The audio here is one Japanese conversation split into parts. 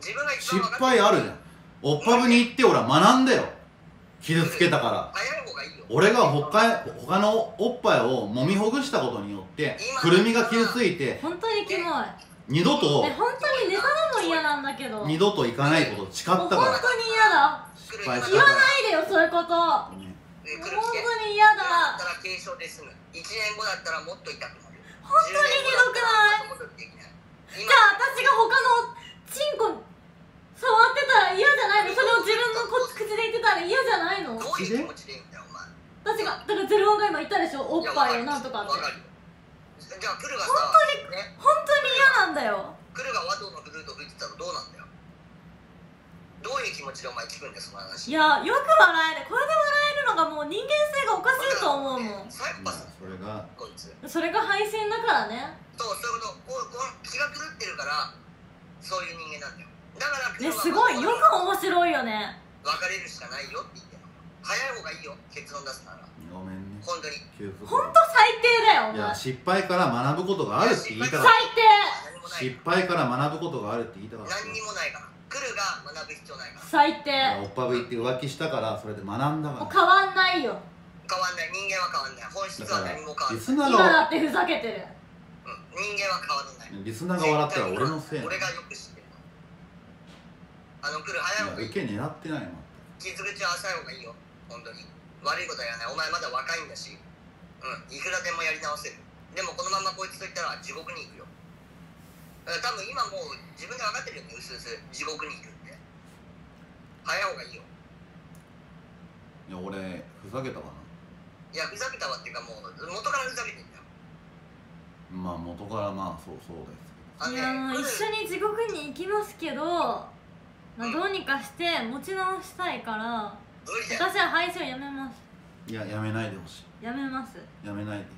失敗あるじゃん。オッパブに行って俺は学んだよ。傷つけたから。俺が他のおっぱいを揉みほぐしたことによってくるみが傷ついて、 本当にキモい。 二度と本当にネタでも嫌なんだけど、 二度と行かないこと誓ったから。 本当に嫌だ。 失敗した言わないでよそういうこと。本当に嫌だ。 だったら軽症で済む。1年後だったらもっと痛くなる。 本当にひどくない？じゃあ私が他のチンコ触ってたら嫌じゃないの？それを自分の口で言ってたら嫌じゃないの？ どういう気持ちでいいんだよお前。 私がだからゼロワンが今言ったでしょ、おっぱいをなんとかって。 じゃあクルがさ、 本当に嫌なんだよ。 クルが和道のフルート吹いてたらどうなんだよ。どういう気持ちでお前聞くんだよその話。 いや、よく笑える。これで笑えるのがもう人間性がおかしいと思うもん。 サイコパス。 それが配信だからね。 そういうこと。こう気が狂ってるからそういう人間なんだよ。だからね、すごいよく面白いよね。 別れるしかないよって言ってるの。早い方がいいよ結論出すなら。ごめんね。本当に。 本当最低だよ。 いや失敗から学ぶことがあるって言いたかった。 最低。 失敗から学ぶことがあるって言いたかった。 何にもないから。クルが学ぶ必要ないから。 最低。 おっぱぶ行って浮気したからそれで学んだから。 変わんないよ。 変わんない。人間は変わんない。本質は何も変わんない。 今だってふざけてる。 人間は変わらない。 リスナーが笑ったら俺のせい。 俺がよく知ってるの。クル早い方がいい。 受け狙ってないもん。 傷口は浅い方がいいよ本当に。悪いことはやらない。お前まだ若いんだし、いくらでもやり直せる。でもこのままこいつといったら地獄に行くよ。多分今もう自分で分かってるよね、うすうす地獄に行くって。早い方がいいよ。 いや俺ふざけたかな。 いやふざけたわっていうかもう元からふざけてんだよ。 まあ元からまあそうです。 いや一緒に地獄に行きますけど、どうにかして持ち直したいから私は配信をやめます。 いややめないでほしい。 やめます。 やめないで。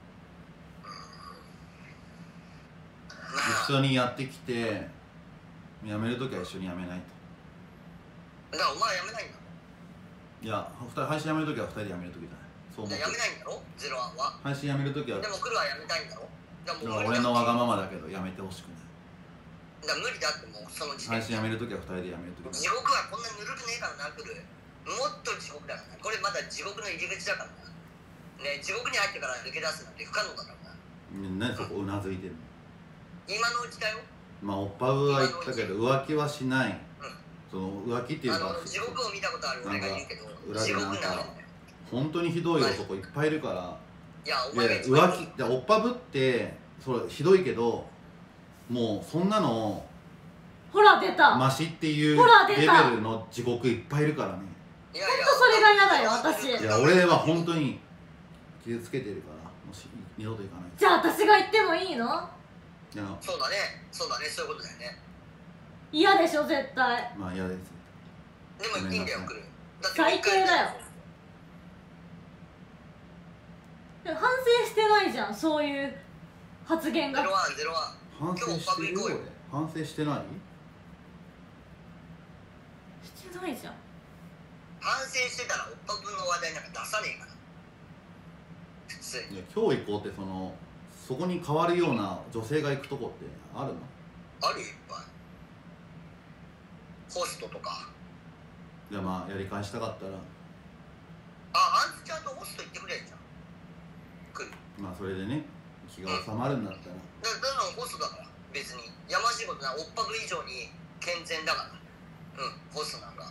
一緒にやってきてやめるときは一緒にやめないと。 だからお前はやめないんだろ。 いや配信やめるときは2人でやめるときじゃない。そう思って。 やめないんだろゼロワンは。 配信やめるときは。 でもクルはやめたいんだろ。 俺のわがままだけどやめてほしくない。 だから無理だってもうその時点で。配信やめるときは2人でやめるとき。 地獄はこんなぬるくねえからなクル。もっと地獄だからな。これまだ地獄の入り口だからな。ね、地獄に入ってから抜け出すなんて不可能だからな。 何そこうなずいてるの。 今のうちだよ。 まあおっぱぶは言ったけど浮気はしない。その浮気っていうか地獄を見たことある俺が言うけど裏でなんか本当にひどい男いっぱいいるから。 いや浮気でおっぱぶってそれひどいけどもうそんなのほら出たマシっていうレベルの地獄いっぱいいるからね。 ほんとそれが嫌だよ私。 いや俺は本当に傷つけてるからもし二度と行かない。 じゃあ私が行ってもいいの？ そうだねそういうことだよね。 嫌でしょ絶対。 まあ嫌です。 でもいいんだよ来る。 最低だよ。反省してないじゃんそういう発言が。 ゼロワン反省してるよ俺。反省してない？ してないじゃん。 反省してたらおっぱぶの話題なんか出さねえから普通に。 いや今日行こうってそこに変わるような女性が行くとこってあるの？ あるよいっぱい。ホストとか。 じゃあまあやり返したかったらあんずちゃんとホスト行ってくれんじゃん。来る。 まあそれでね気が収まるんだったら。 だからホストだから別にやましいことない。おっぱぶ以上に健全だから。ホストなんか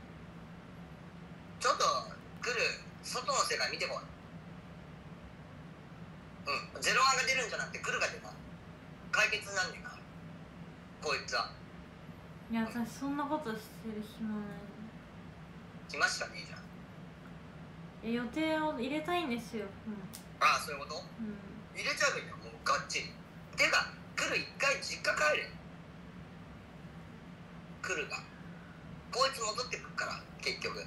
ちょっと来る外の世界見てこい。ゼロワンが出るんじゃなくて来るが出た解決なんねえかこいつは。 いや私そんなことしてる暇ない。 来ましたねえじゃん。 予定を入れたいんですよ。 ああそういうこと。入れちゃえばいいんだよもうがっちり。てか来る一回実家帰れ。来るがこいつ戻ってくるから結局。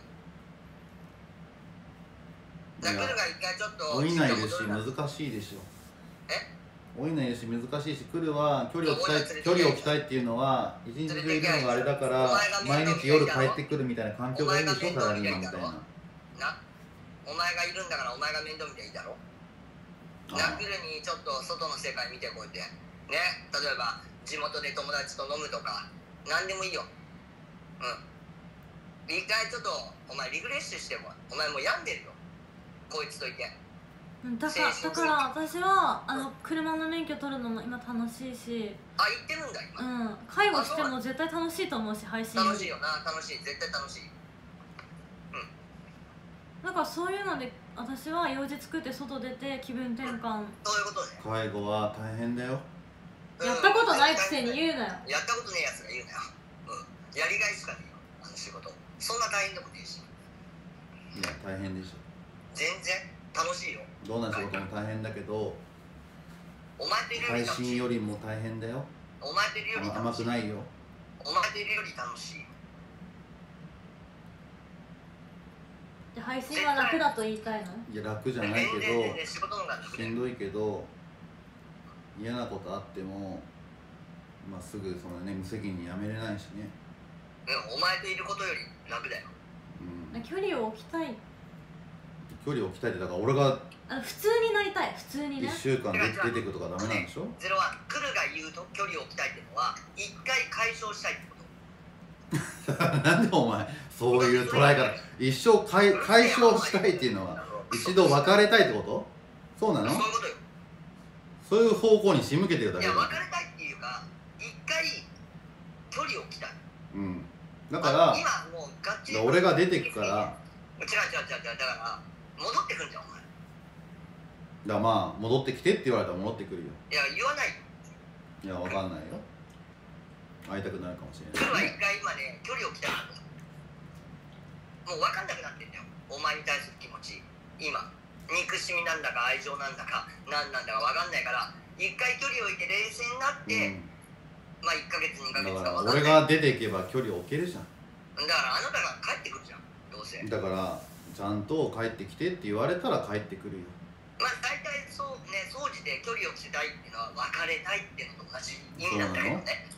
だから来るが一回ちょっと老いないですし難しいでしょ。老いないですし難しいし来るは距離を置きたいっていうのは一日中いるのがあれだから毎日夜帰ってくるみたいな環境がいいでしょサラリーマンみたいな。 お前がいるんだからお前が面倒見ていいだろ。来るにちょっと外の世界見てこいてね。例えば地元で友達と飲むとか何でもいいよ。一回ちょっとお前リフレッシュしても、お前もう病んでるよこいつといて。 だから私は車の免許取るのも今楽しいし、 あ、言ってるんだ今。 介護しても絶対楽しいと思うし、配信楽しいよな、楽しい、絶対楽しい。 だからそういうので私は用事作って外出て気分転換。 そういうことね。 介護は大変だよ。 やったことないくせに言うなよ。 やったことねえやつが言うなよ。やりがいしかねえよあの仕事。そんな大変でもねえし。 いや大変でしょ。 全然楽しいよ。 どんな仕事も大変だけど、 お前といるより配信よりも大変だよ。 お前といるより甘楽しい。 くないよ。 お前といるより楽しい。 で配信は楽だと言いたいの？ いや楽じゃないけど、 全然仕事の方が楽だよ。 しんどいけど、嫌なことあっても、まあ、すぐそのね無責任にやめれないしね。 お前といることより楽だよ。 距離を置きたい。 距離を置きたいってだから俺が普通になりたい。普通にね。 1週間で出てくとかダメなんでしょ。 ゼロは来るが言うと距離を置きたいっていうのは一回解消したいってこと。 なんでお前そういう捉え方、一生解消したいっていうのは一度別れたいってこと？そうなの？ そういうことよ。 そういう方向に仕向けてるだいけだ。 や別れたいっていうか一回距離を置きたい。 だから今もうガッチリ俺が出てくから。 違うだから戻ってくんじゃんお前。 だからまあ戻ってきてって言われたら戻ってくるよ。 いや言わないよ。 いやわかんないよ。会いたくなるかもしれそれはない。 一回今ね距離を置きたいんだよ。もう分かんなくなってんだよお前に対する気持ち。今憎しみなんだか愛情なんだか何なんだか分かんないから一回距離を置いて冷静になって、まあ1ヶ月2ヶだ月から俺が出ていけば距離を置けるじゃん。 だからあなたが帰ってくるじゃんどうせ。 だからちゃんと帰ってきてって言われたら帰ってくるよ。 まあ大体そうね、総じて距離を置きたいっていうのは別れたいっていうのと同じ意味なんだけどね。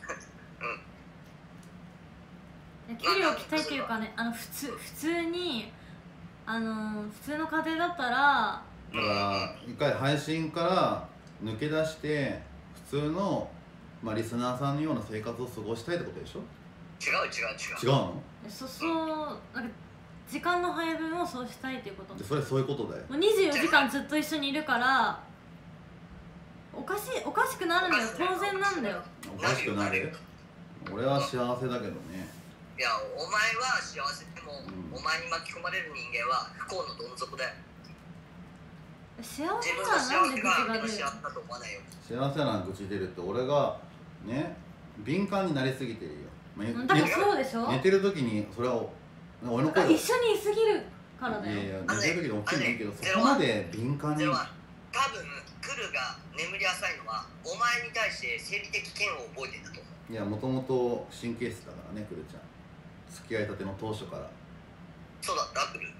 距離を置きたいっていうかね、普通に普通の家庭だったら。 だから一回配信から抜け出して普通の、まあ、リスナーさんのような生活を過ごしたいってことでしょ。 違う違うの？ なんか時間の配分をそうしたいっていうこと。 でそれそういうことだよ。 もう24時間ずっと一緒にいるからおかしくなるんだよ。当然なんだよ。 おかしくなる？俺は幸せだけどね。 いやお前は幸せでも、お前に巻き込まれる人間は不幸のどん底だよ。 幸せ自分のは幸せなんで口が相手のが出る？ 幸せだと思わないよ。 幸せな愚痴出るって俺がね敏感になりすぎてるよ。 だからそうでしょ。 寝てる時にそれは俺の声一緒にいすぎるからだよ。 いやいや寝てる時に大きいのいいけどそこまで敏感に。 ゼロは多分来るが眠り浅いのはお前に対して生理的嫌悪を覚えてんだと思う。 いやもともと神経質だからねくるちゃん。付き合いたての当初から。 そうだった来る。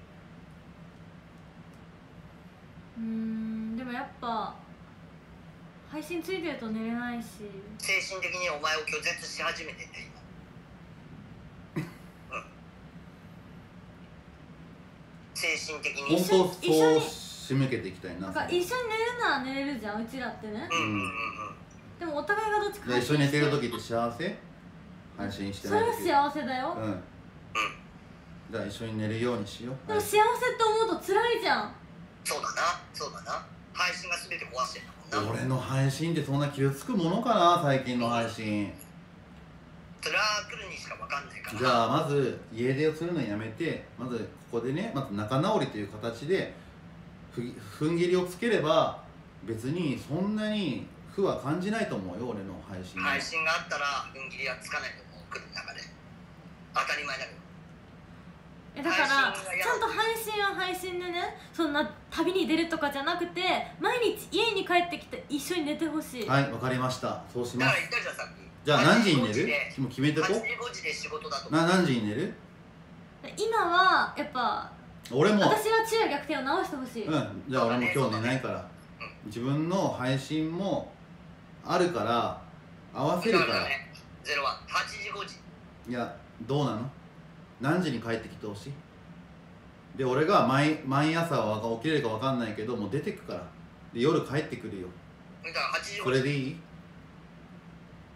でもやっぱ配信ついてると寝れないし精神的にお前を拒絶し始めてんだよ今。精神的に。 本当そう仕向けていきたいな。 なんか一緒に寝るなら寝れるじゃんうちらってね。でもお互いがどっちか一緒に寝てる時って幸せ？配信してそれない時。 は幸せだよ。 じゃあ一緒に寝るようにしよう。 でも幸せって思うと辛いじゃん。 そうだな配信が全て壊してんだもんな。 俺の配信ってそんな傷つくものかな最近の配信。 それは来るにしか分かんないから。 じゃあまず家出をするのやめてまずここでねまず仲直りという形で踏ん切りをつければ別にそんなに負は感じないと思うよ俺の配信。 配信があったら踏ん切りはつかないと思う来る中で。当たり前だけど。 だからちゃんと配信は配信でねそんな旅に出るとかじゃなくて毎日家に帰ってきて一緒に寝てほしい。 はいわかりましたそうします。 だから言ったじゃんさっき。 じゃあ何時に寝る？もう決めてこ。 8時5時で仕事だと。 何時に寝る？ 今はやっぱ俺も私は昼夜逆転を直してほしい。 じゃあ俺も今日寝ないから、自分の配信もあるから合わせるから。 ゼロは8時5時。 いやどうなの？何時に帰ってきてほしい？で俺が毎朝は起きれるか分かんないけどもう出てくからで夜帰ってくるよ。 だから8時5時。 それでいい？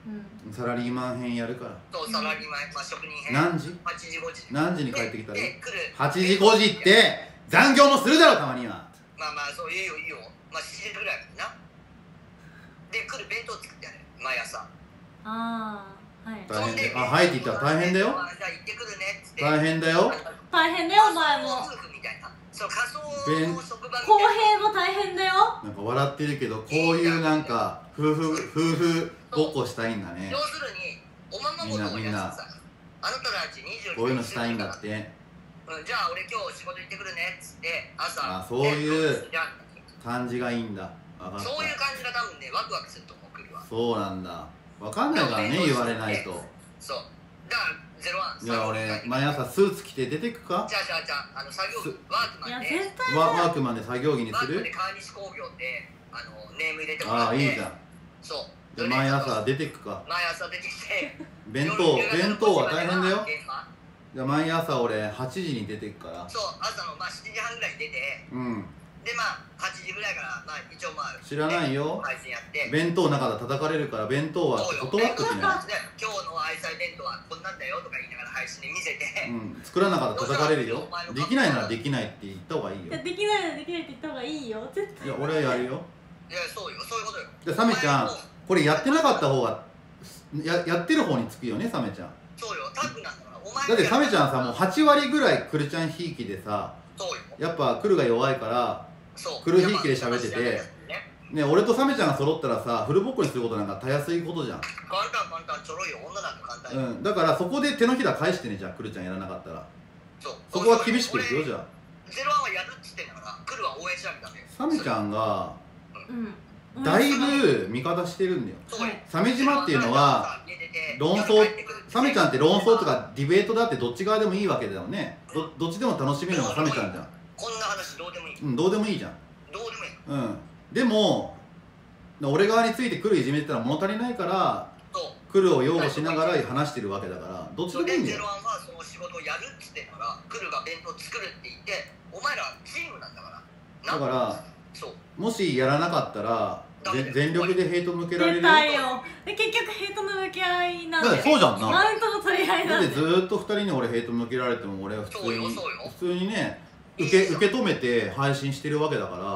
サラリーマン編やるから。 そうサラリーマン、まあ、職人編何時 8時5時何時に帰ってきたらいい？ で来る 8時5時って残業もするだろたまには。 まあまあそういいよいいよ、まあ7時ぐらいなで来る弁当作ってやる毎朝。 ああ、はい。 大変だよ。あ、はいって言ったら大変だよ。 じゃあ行ってくるねっつって大変だよ。 大変だよお前も。 夫婦みたいな、そう仮想の職場みたいな。 公平も大変だよ。 なんか笑ってるけど、こういうなんか夫婦ごっこしたいんだね。 要するにおままごとをやってさ、あなたたち22 こういうのしたいんだって。 じゃあ俺今日仕事行ってくるねっつって朝あ、そういうじゃあ感じがいいんだ。分かった。 そういう感じが多分ねワクワクすると思う。来るわ。 そうなんだ。分かんないからね、言われないと。 そうだから01。 じゃあ俺毎朝スーツ着て出てくか？ じゃあ作業着ワークいやマンで絶対ワークマンで作業着にする？ ワークマンで川西工業ってネーム入れてもらああ、 って。 いいじゃん。 そうじゃあ毎朝出てくか。 毎朝出てきて弁当は大変だよ。じゃあ毎朝俺8時に出てくから。 そう朝のまあ7時半ぐらいに出て、 うん。 でまあ8時ぐらいからまあ一応まあ知らないよ。 配信やって弁当の中で叩かれるから弁当はそうよ断っときな。 今日の愛妻弁当はこんなんだよとか言いながら配信で見せて、 うん。作らなかったら叩かれるよ。できないならできないって言った方がいいよ。 いやできないならできないって言った方がいいよ絶対。 いや、俺はやるよ。 いやそうよそういうことよ。 じゃあサメちゃん、これやってなかった方がやってる方につくよね、サメちゃん。 そうよタッグなんだからお前だってサメちゃんさ、もう8割ぐらいクルちゃんひいきでさ、 そうよやっぱクルが弱いからそうクルひいきで喋っててね、俺とサメちゃんが揃ったらさ、フルボッコにすることなんかたやすいことじゃん。 簡単ちょろいよ女なんか簡単よ、 うん、だからそこで手のひら返してね、じゃあクルちゃんやらなかったら。 そうそこは厳しくいくよ、じゃあ。 ゼロワンはやるっつってんだから来るは応援しなきゃダメよ。 サメちゃんがうんだいぶ味方してるんだよ。 そうよ鮫島っていうのは論争、サメちゃんって論争とかディベートだってどっち側でもいいわけだよね。どっちでも楽しめるのがサメちゃんじゃん。 こんな話どうでもいい、 うん、どうでもいいじゃん。 どうでもいい。 うん。でも俺側についてクルいじめてたら物足りないからそうクルを擁護しながら話してるわけだから、どっちそれででもいいんだよ。 ゼロワンはその仕事をやるっつってんだから来るが弁当作るって言ってお前らチームなんだからだからそうもしやらなかったら全力でヘイト向けられる出たよ。で結局ヘイトの向き合いなんで。 だってそうじゃんな。 マウントの取り合いなんで。 だってずーっと2人に俺ヘイト向けられても俺はそうよ普通にね受け止めて配信してるわけだから、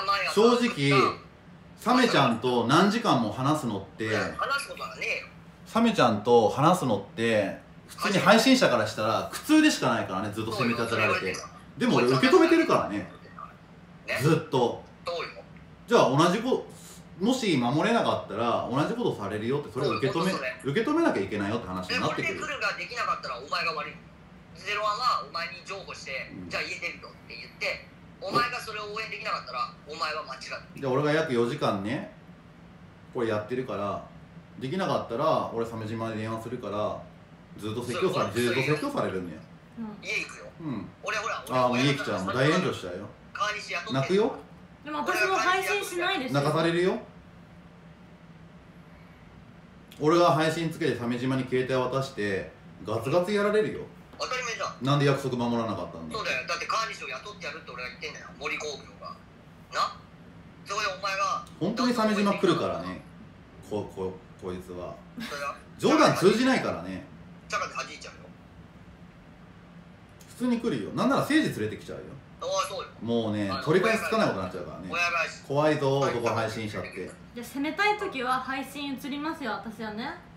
正直サメちゃんと何時間も話すのって話すことはねえよ。 サメちゃんと話すのって普通に配信者からしたら苦痛でしかないからね、ずっと責め立てられて。でも俺受け止めてるからね、ずっと。 そうよ。 じゃあ同じもし守れなかったら同じことされるよって、それを受け止めなきゃいけないよって話になってくる。 これで来るができなかったらお前が悪い。ゼロワンはお前に譲歩して、じゃあ家出るよって言ってお前がそれを応援できなかったらお前は間違ってる。 で俺が約4時間ねこれやってるから、できなかったら俺鮫島で電話するからずっと説教されるんだよ。 家行くよ。 うん。 俺ほらああ、もう家来ちゃう。もう大炎上しちゃうよ。 川西雇って泣くよ。 でも私も配信しないですよ。 泣かされるよ。俺が配信つけて鮫島に携帯渡してガツガツやられるよ。 当たり前じゃん。 なんで約束守らなかったんだ。 そうだよ。だって川西を雇ってやるって俺が言ってんだよ。森工業がな。そこでお前が本当に鮫島来るからね、こいつはそれは冗談通じないからね。 チャカで弾いちゃうよ。 普通に来るよ。なんなら誠治連れてきちゃうよ。 ああそうよ。 もうね、取り返しつかないことになっちゃうからね。 親返し怖いぞ男配信者って。 じゃあ攻めたい時は配信移りますよ私はね。